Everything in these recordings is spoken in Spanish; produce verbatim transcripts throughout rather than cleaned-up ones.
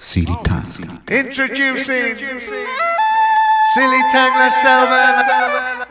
Silly Tang. Introducing Silly Tang La Selva.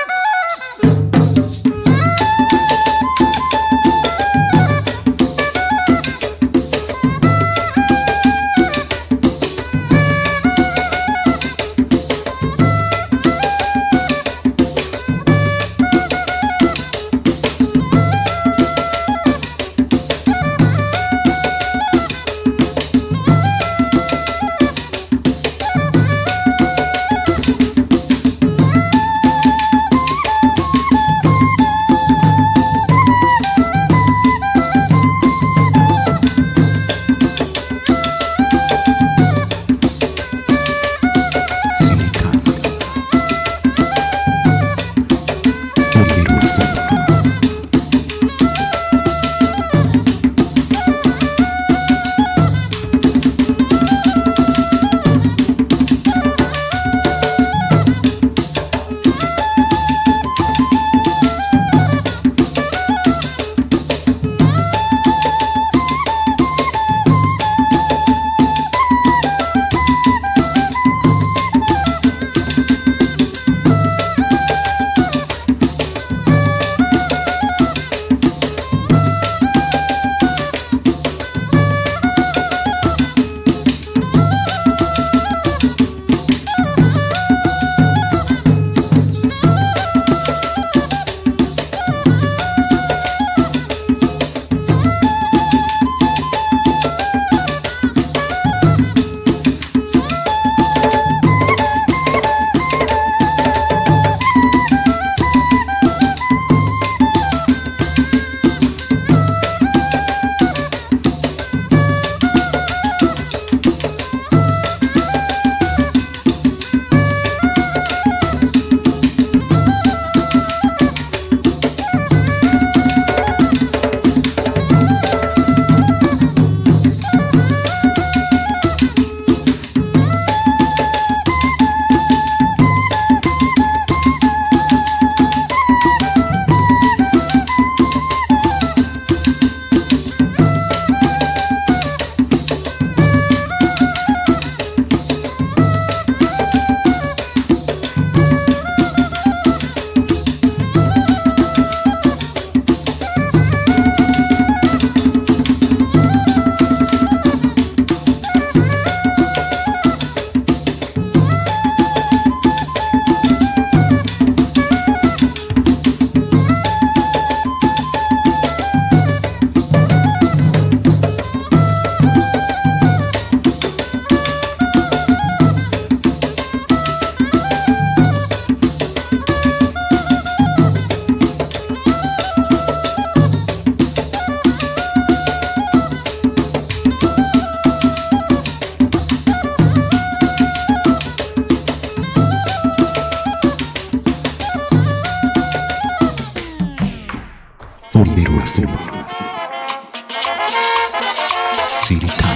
Silly Tang.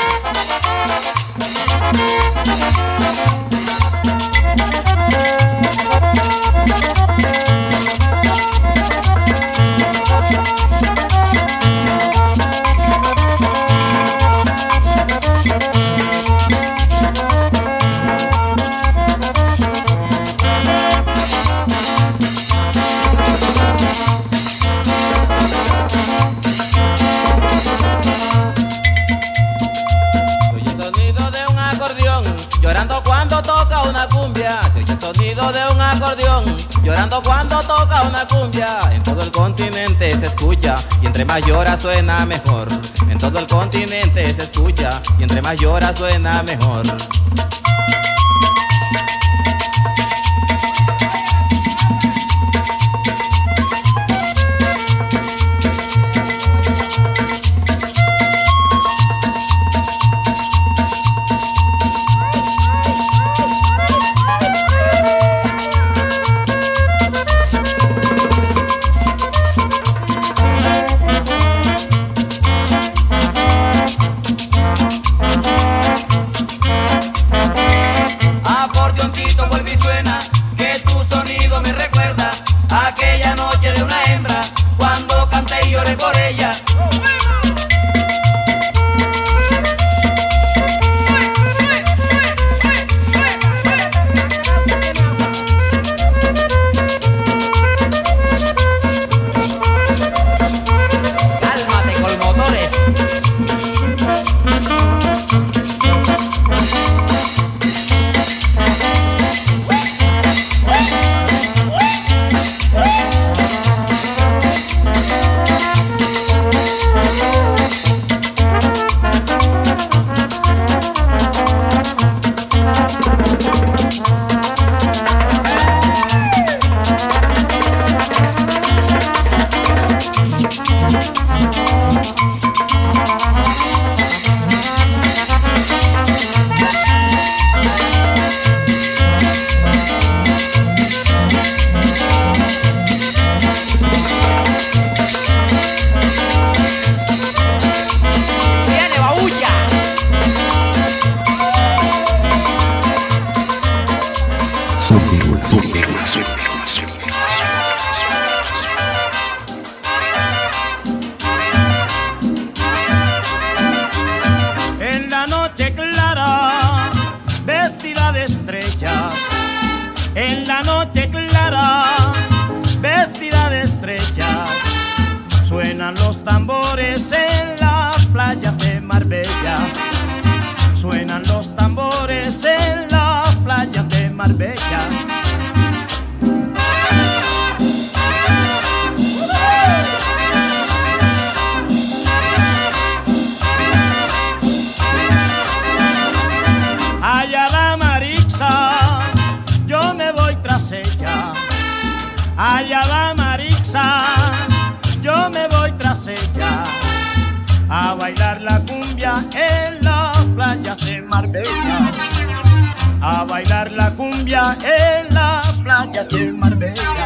Llorando cuando toca una cumbia, se oye el sonido de un acordeón. Llorando cuando toca una cumbia, en todo el continente se escucha. Y entre más llora suena mejor. En todo el continente se escucha. Y entre más llora suena mejor. Marbella. Allá va Marixa, yo me voy tras ella. Allá va Marixa, yo me voy tras ella, a bailar la cumbia en las playas de Marbella, a bailar la cumbia en las playas de Marbella.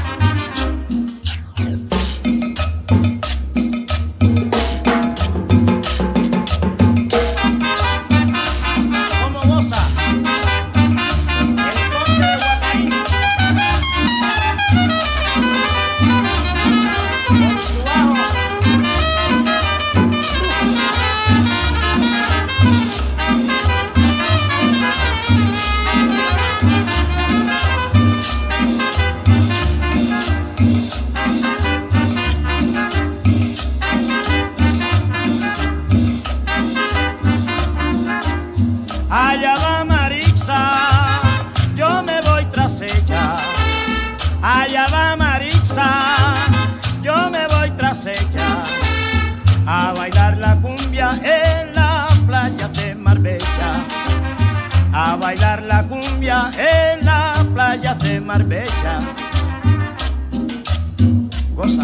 Allá va Marixa, yo me voy tras ella. Allá va Marixa, yo me voy tras ella, a bailar la cumbia en las playas de Marbella, a bailar la cumbia en las playas de Marbella. Goza,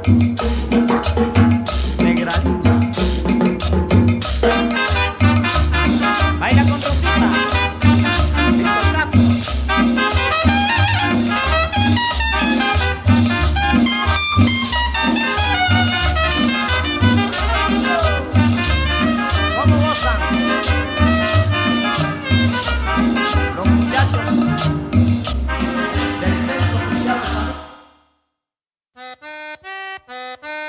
negra linda. Baila con Rosita, Víctor Castro. ¿Cómo gozan los muchachos del Centro Social de Salud?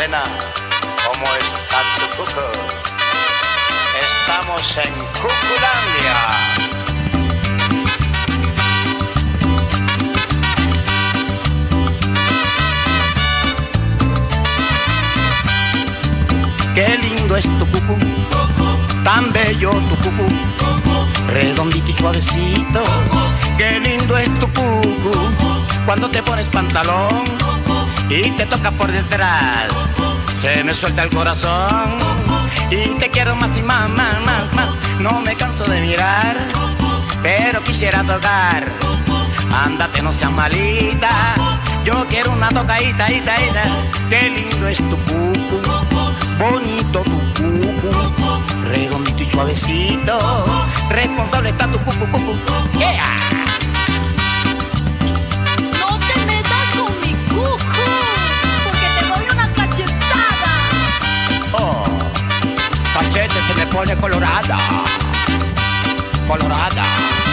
morena, ¿cómo está tu cuco? Estamos en Cuculandia. Qué lindo es tu cucú, tan bello tu cucú, redondito y suavecito. Qué lindo es tu cucú, cuando te pones pantalón y te toca por detrás, se me suelta el corazón y te quiero más y más, más, más, más. No me canso de mirar, pero quisiera tocar. Ándate, no seas malita, yo quiero una tocadita, ita, ita. Qué lindo es tu cucú, bonito tu cucú, redondito y suavecito. Responsable está tu cucú, cucú. Yeah. No te metas con mi cucú, porque te doy una cachetada. Oh, cachete se me pone colorada, colorada.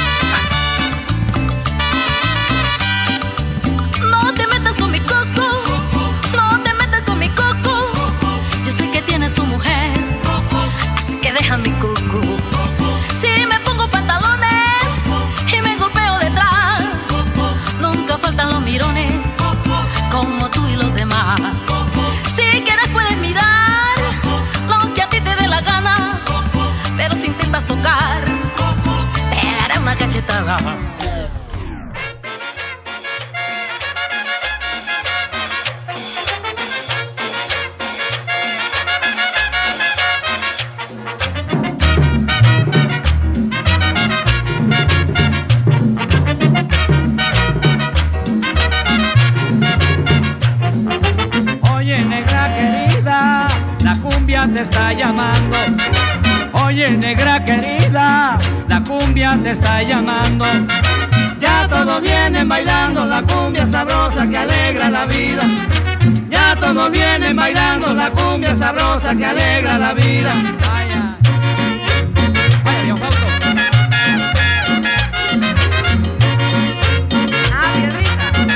No te metas con mi coco, no te metas con mi coco. Yo sé que tienes tu mujer, así que deja mi coco. Si me pongo pantalones y me golpeo detrás, nunca faltan los mirones, como tú y los demás. Si quieres puedes mirar lo que a ti te dé la gana, pero si intentas tocar, te daré una cachetada. Te está llamando. Oye, negra querida, la cumbia te está llamando. Ya todos vienen bailando la cumbia sabrosa que alegra la vida. Ya todos vienen bailando la cumbia sabrosa que alegra la vida. Vaya, vaya, Dios Fausto. Ah, piedrita.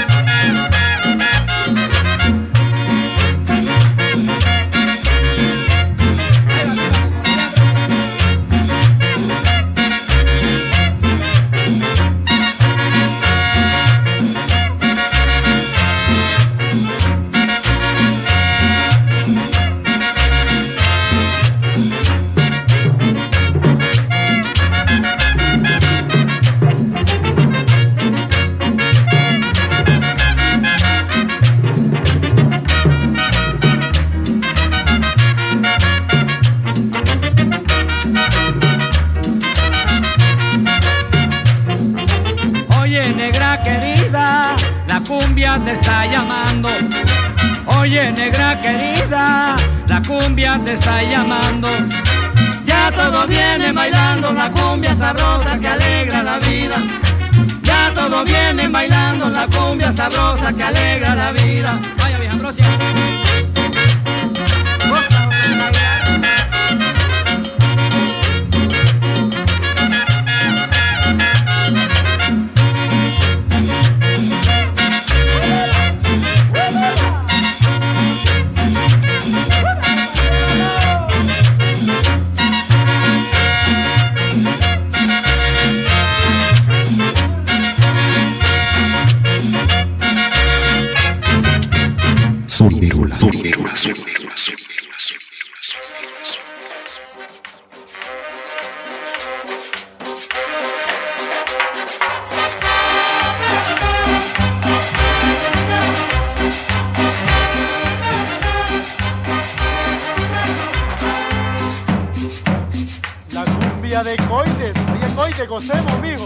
Te está llamando. Oye, negra querida, la cumbia te está llamando. Ya todos vienen bailando la cumbia sabrosa que alegra la vida. Ya todos vienen bailando la cumbia sabrosa que alegra la vida. Vaya, vieja Ambrosia. Soniderola, soniderola, soniderola, soniderola. La cumbia de Coites. Oye, Coites, gocemos, mijo.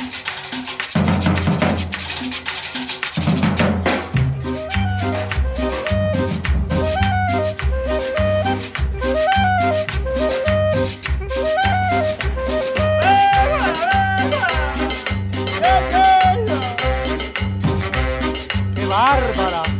Bárbara.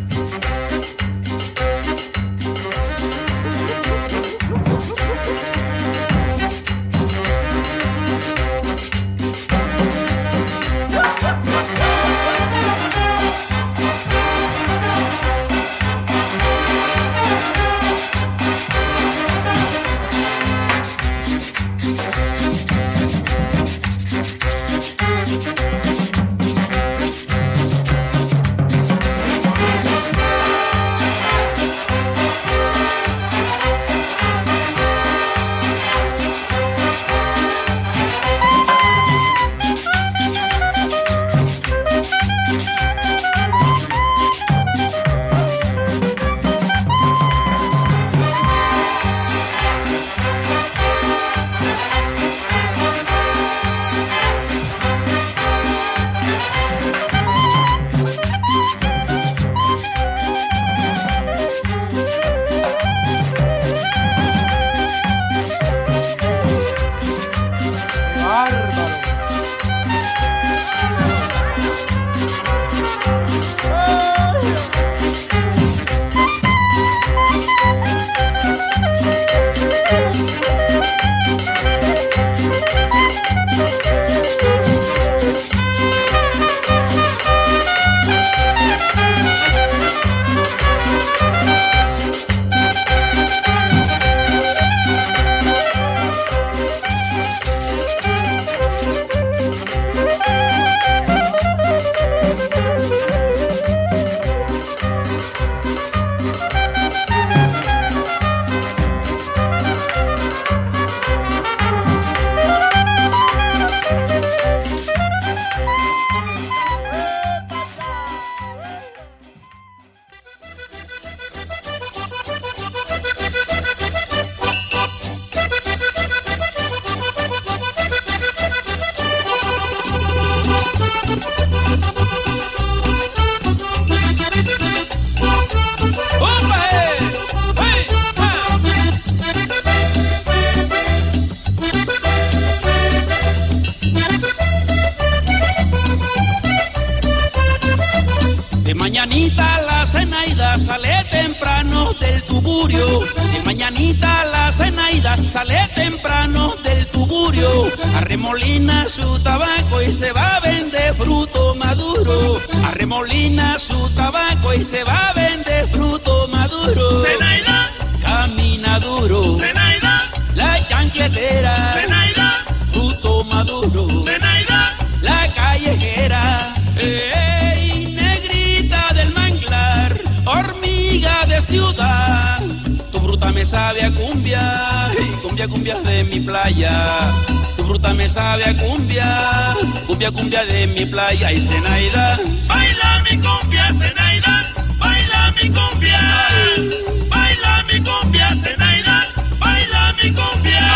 temprano del tugurio. De mañanita la Zenaida sale temprano del tugurio. Arremolina su tabaco y se va a vender fruto maduro. Arremolina su tabaco y se va a vender fruto maduro. Zenaida, camina duro. Zenaida, la chancletera. Zenaida, fruto maduro. Zenaida, la callejera. ¡Ey, negrita del manglar! Hormiga de ciudad. Tu fruta me sabe a cumbia, y cumbia, cumbia de mi playa. Tu fruta me sabe a cumbia, cumbia, cumbia de mi playa. Y Zenaida, baila mi cumbia, Zenaida, baila mi cumbia. Baila mi cumbia, Zenaida, baila mi cumbia.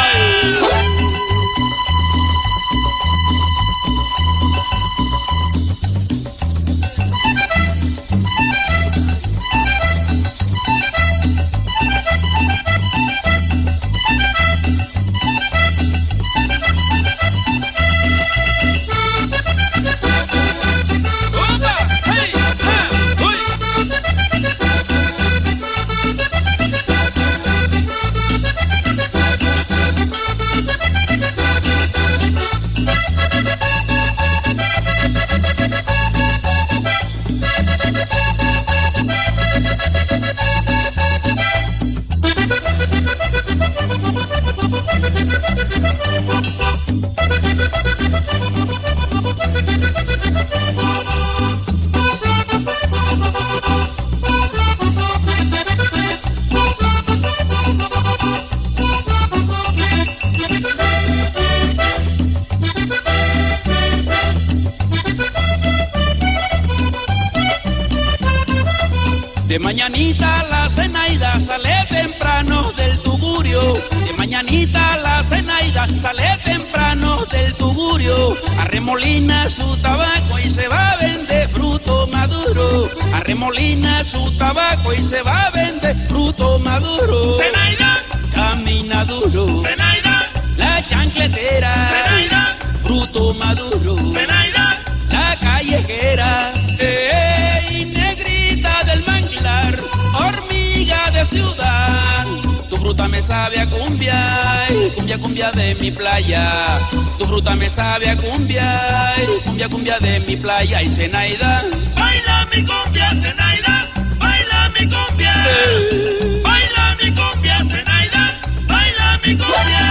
de mañanita la Zenaida sale temprano del tugurio. De mañanita la Zenaida sale temprano del tugurio. Arremolina su tabaco y se va a vender fruto maduro. Arremolina su tabaco y se va a vender fruto maduro. Zenaida, camina duro. Zenaida, la chancletera. Zenaida, fruto maduro. Zenaida, la callejera. ¡Ey, negrita del manglar! Hormiga de ciudad. Tu fruta me sabe a cumbia, y cumbia, cumbia de mi playa. Tu fruta me sabe a cumbia, y cumbia, cumbia de mi playa. Y Zenaida, baila mi cumbia, Zenaida, baila mi cumbia. eh, Baila mi cumbia, Zenaida, baila mi cumbia.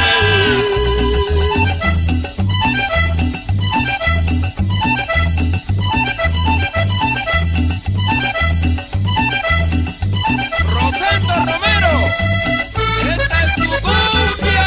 Rosendo Romero, esta es tu cumbia.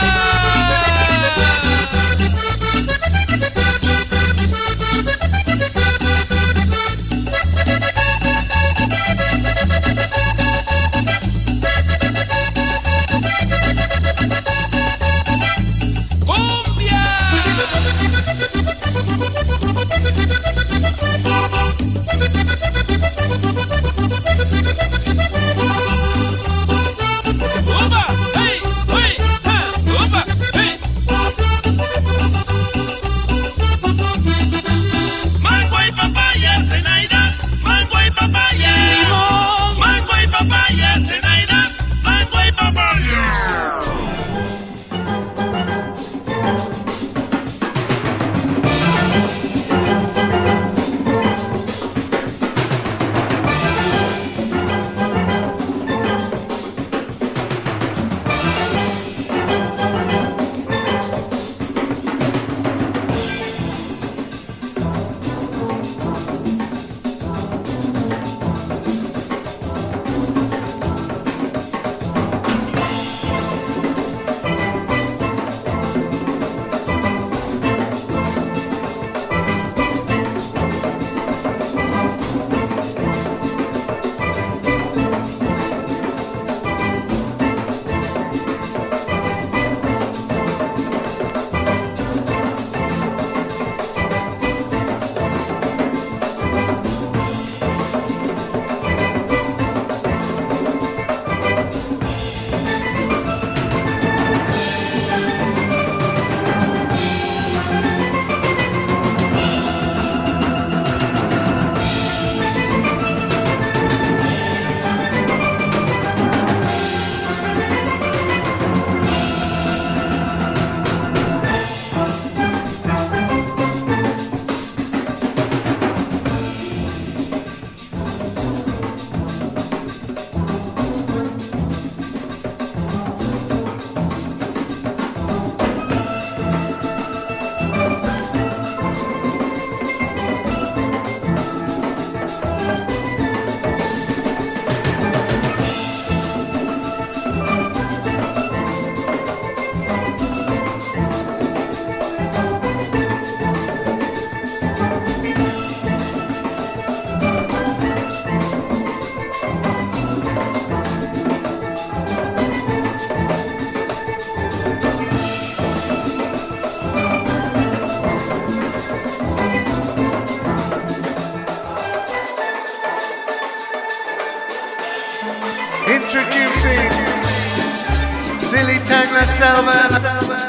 Introducing Silly Tangla Selva.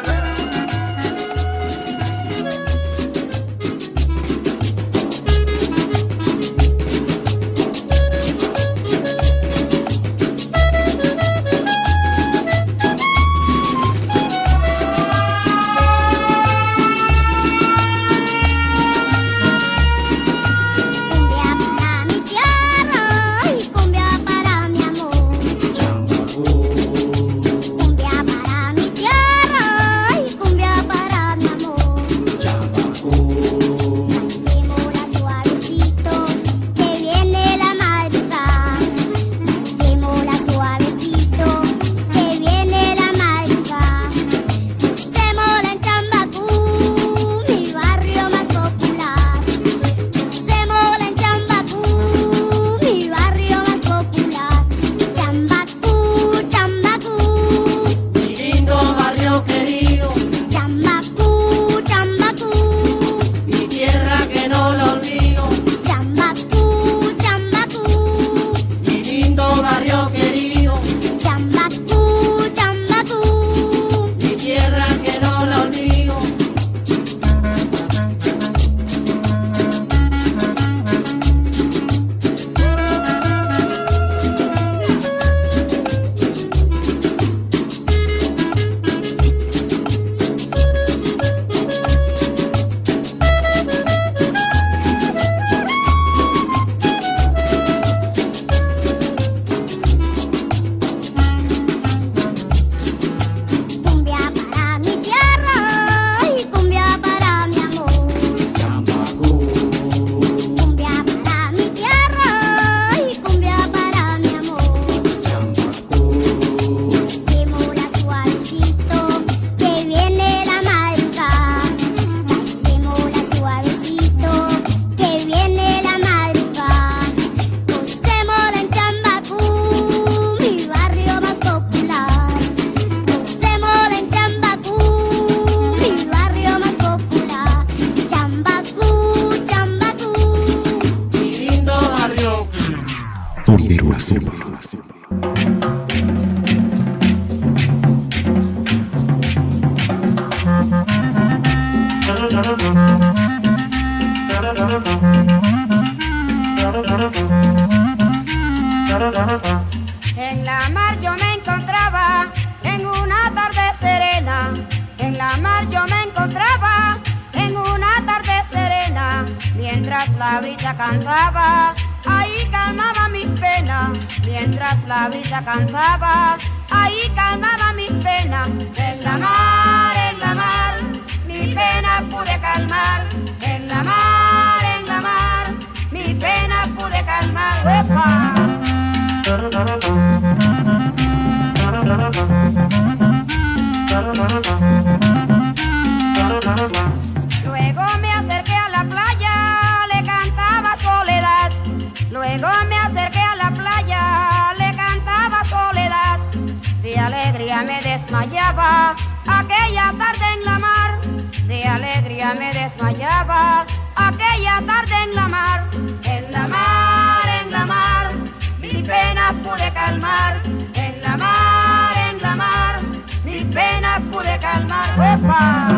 En la mar yo me encontraba en una tarde serena. En la mar yo me encontraba en una tarde serena. Mientras la brisa cantaba, ahí calmaba mis penas. Mientras la brisa cantaba, ahí calmaba mis penas. En la mar, en la mar, mi pena pude calmar. En la mar, en la mar, mi pena pude calmar. ¡Uepa! Luego me acerqué a la playa, le cantaba soledad. Luego me acerqué a la playa, le cantaba soledad. De alegría me desmayaba aquella tarde en la mar. De alegría me desmayaba aquella tarde en la mar. En la mar, en la mar, mi pena pude calmar. En la mar, en la mar, mi pena pude calmar. ¡Uepa!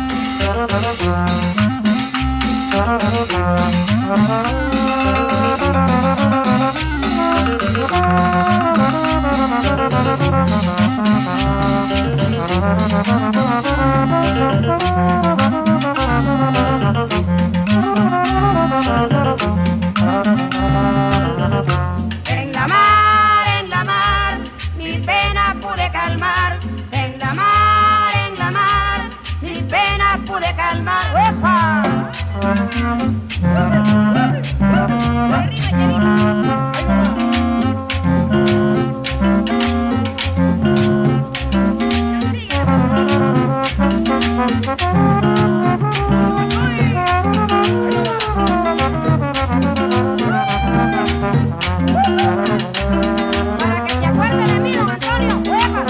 En la mar, en la mar, mi pena pude calmar. En la mar, en la mar, mi pena pude calmar. ¡Uepa! Para que se acuerde de mí, don Antonio. ¡Uepa!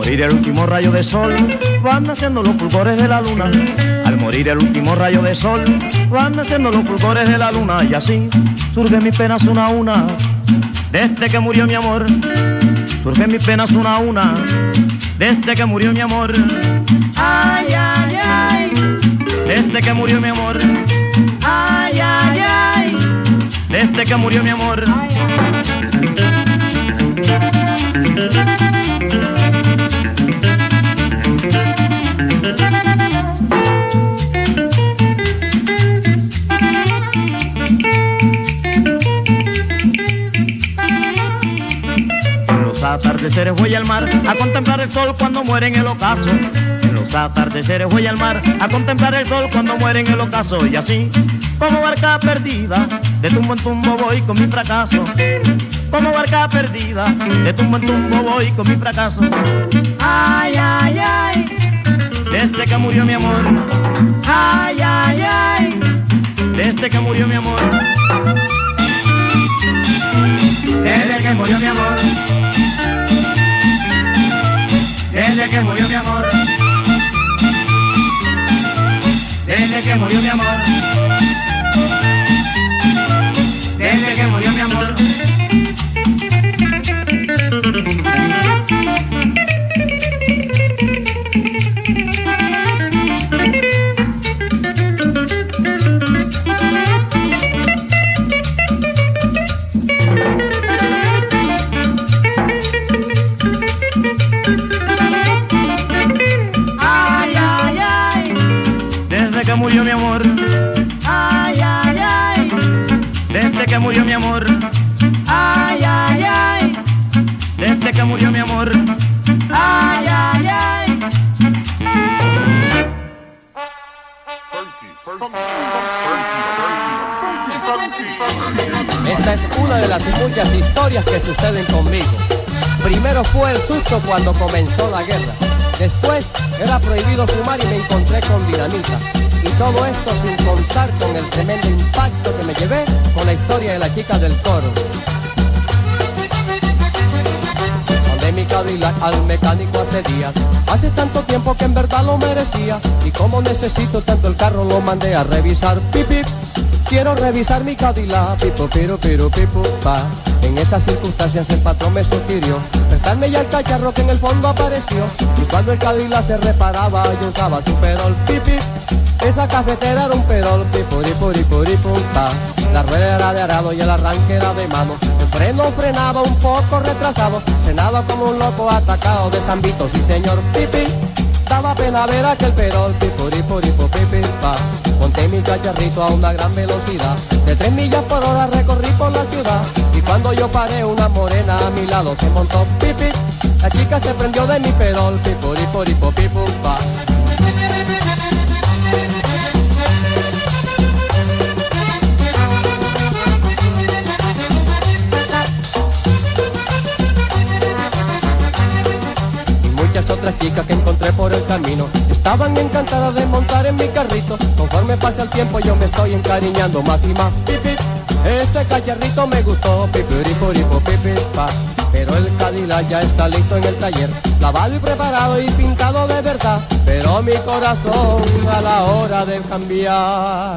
morir el último rayo de sol, van naciendo los fulgores de la luna. Al morir el último rayo de sol, van naciendo los fulgores de la luna. Y así surgen mis penas una a una, desde que murió mi amor. Surgen mis penas una a una, desde que murió mi amor. Ay, ay, ay, desde que murió mi amor. ay, ay, ay, Desde que murió mi amor. En los atardeceres voy al mar a contemplar el sol cuando muere en el ocaso. En los atardeceres voy al mar a contemplar el sol cuando muere en el ocaso. Y así, como barca perdida, de tumbo en tumbo voy con mi fracaso. Como barca perdida, de tumbo en tumbo voy con mi fracaso. ay, ay, ay, Desde que murió mi amor. ay, ay, ay, Desde que murió mi amor. desde que murió mi amor, desde que murió mi amor, desde que murió mi amor, desde que murió mi amor. Ay, ay, ay. Desde que murió mi amor. Ay, ay, ay, Desde que murió mi amor. ay, ay, ay, Desde que murió mi amor. ay, ay, ay. Esta es una de las muchas historias que suceden conmigo. Primero fue el susto cuando comenzó la guerra. Después era prohibido fumar y me encontré con dinamita. Y todo esto sin contar con el tremendo impacto que me llevé con la historia de la chica del coro. Mandé mi Cadillac al mecánico hace días. Hace tanto tiempo que en verdad lo merecía. Y como necesito tanto el carro lo mandé a revisar. Pip, pip. Quiero revisar mi Cadillac, pipo, piro, piro, pipo, pa. En esas circunstancias el patrón me sugirió prestarme ya el cacharro que en el fondo apareció. Y cuando el Cadillac se reparaba, yo usaba su perol, pipi. Esa cafetera era un perol, pipo, ripo, ripo, ripo, pa. La rueda era de arado y el arranque era de mano. El freno frenaba un poco retrasado. Frenaba como un loco atacado de Zambito, sí señor, pipi. Daba pena ver aquel perol, pipo, ripo, ripo, pipi, pa. Monté mi cacharrito a una gran velocidad. De tres millas por hora recorrí por la ciudad. Y cuando yo paré, una morena a mi lado se montó, pipi. La chica se prendió de mi perol, pipo, ripo, ripo, pipo, pa. Otras chicas que encontré por el camino estaban encantadas de montar en mi carrito. Conforme pasa el tiempo yo me estoy encariñando más y más, pipi. Este cacharrito me gustó, pipi, ripo, ripo, pipi, pa. Pero el Cadillac ya está listo en el taller, lavado y preparado y pintado de verdad. Pero mi corazón a la hora de cambiar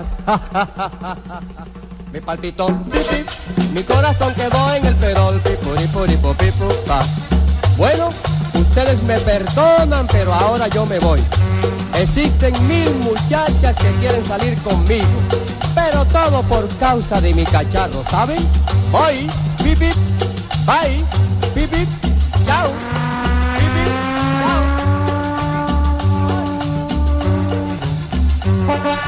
me palpitó, pipi. Mi corazón quedó en el perol, pipo, ripo, ripo, pipo, pa. Bueno, ustedes me perdonan, pero ahora yo me voy. Existen mil muchachas que quieren salir conmigo, pero todo por causa de mi cacharro, ¿saben? Voy, pip, pip, bye, pip, pip, chao, pip, pip, chao.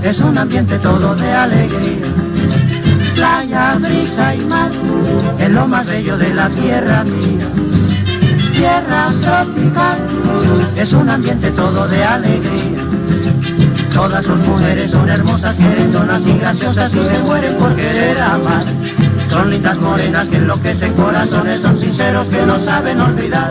es un ambiente todo de alegría. Playa, brisa y mar, es lo más bello de la tierra mía. Tierra tropical, es un ambiente todo de alegría. Todas sus mujeres son hermosas, querendonas y graciosas y se mueren por querer amar. Son lindas morenas que enloquecen corazones, son sinceros que no saben olvidar.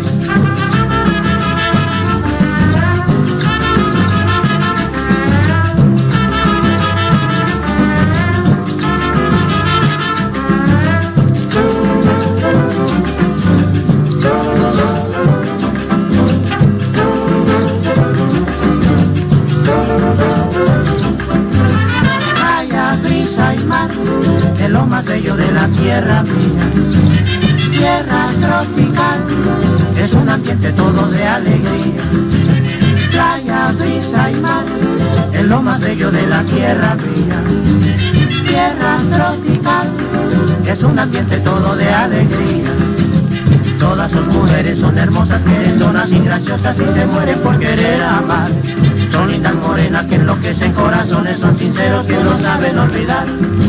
Es lo más bello de la tierra mía. Tierra tropical, es un ambiente todo de alegría. Playa, brisa y mar, es lo más bello de la tierra mía. Tierra tropical, es un ambiente todo de alegría. Todas sus mujeres son hermosas, querendonas y graciosas y se mueren por querer amar. Son lindas morenas que enloquecen corazones, son sinceros que no saben olvidar.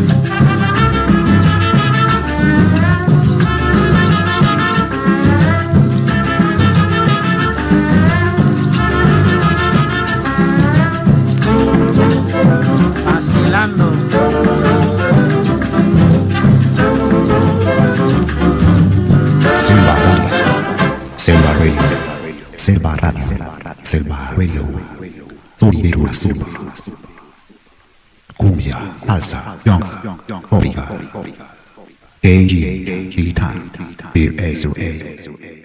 Vacilando. Selva Radio, Selva Radio, Selva Radio, Selva Radio, Torero Azul, cumbia, salsa, young, ópera, A G, Gitan, Beer Azul A.